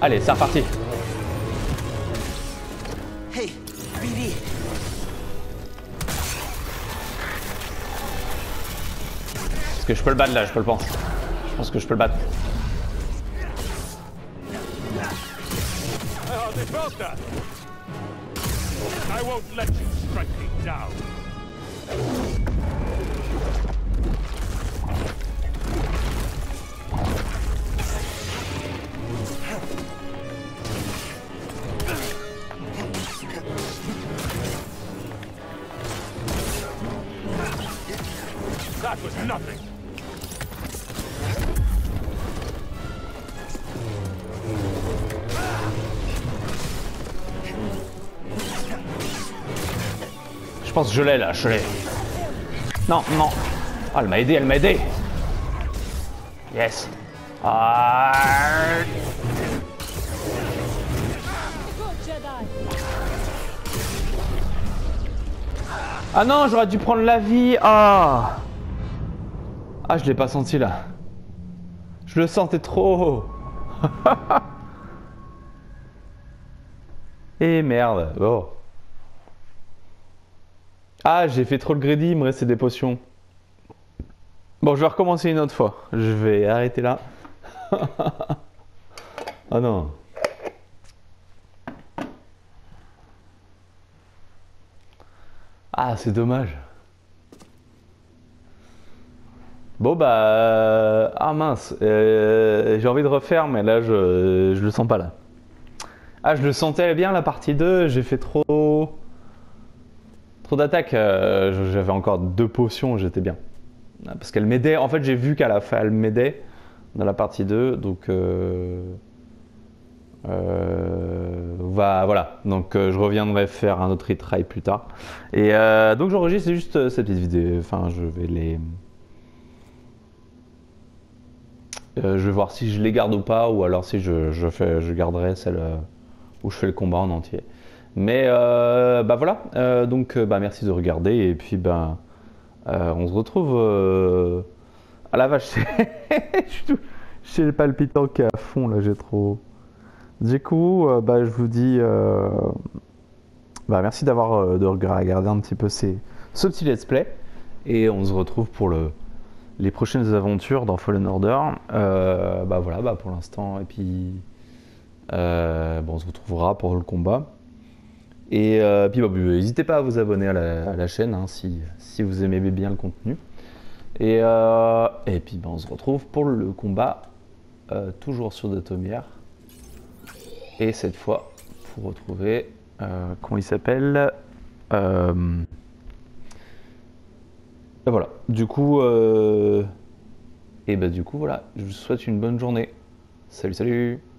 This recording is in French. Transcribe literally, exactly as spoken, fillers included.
Allez, c'est reparti. Hey, B D. Est-ce que je peux le battre là? Je peux le pense. Je pense que je peux le battre. I won't let you strike me down. That was nothing. Je pense que je l'ai là, je l'ai. Non, non. Ah, elle m'a aidé, elle m'a aidé. Yes. Ah. Ah non, j'aurais dû prendre la vie. Ah. Ah, je l'ai pas senti là. Je le sentais trop. Et merde. Oh. Ah, j'ai fait trop le greedy, il me restait des potions. Bon, je vais recommencer une autre fois. Je vais arrêter là. Oh non. Ah, c'est dommage. Bon bah... Ah mince. Euh, j'ai envie de refaire, mais là, je, je le sens pas là. Ah, je le sentais bien la partie deux, j'ai fait trop... Trop d'attaques, euh, j'avais encore deux potions, j'étais bien. Parce qu'elle m'aidait, en fait j'ai vu qu'à la fin elle m'aidait dans la partie deux, donc euh, euh, va, voilà, donc euh, je reviendrai faire un autre retry plus tard. Et euh, donc j'enregistre juste euh, cette petite vidéo, enfin je vais les... Euh, je vais voir si je les garde ou pas, ou alors si je, je, fais, je garderai celle euh, où je fais le combat en entier. Mais euh, bah voilà, euh, donc bah merci de regarder et puis bah euh, on se retrouve euh... à la vache. J'ai le palpitant qui est à fond là, j'ai trop. Du coup, euh, bah je vous dis euh... bah merci d'avoir euh, de regarder un petit peu ces... ce petit let's play et on se retrouve pour le les prochaines aventures dans Fallen Order. Euh, bah voilà, bah pour l'instant et puis euh, bon on se retrouvera pour le combat. Et euh, puis bah, n'hésitez pas à vous abonner à la, à la chaîne hein, si, si vous aimez bien le contenu. Et, euh, et puis bah, on se retrouve pour le combat, euh, toujours sur Dathomir. Et cette fois, pour retrouver, euh, comment il s'appelle euh, et voilà, du coup, euh, et bah du coup voilà, je vous souhaite une bonne journée. Salut, salut!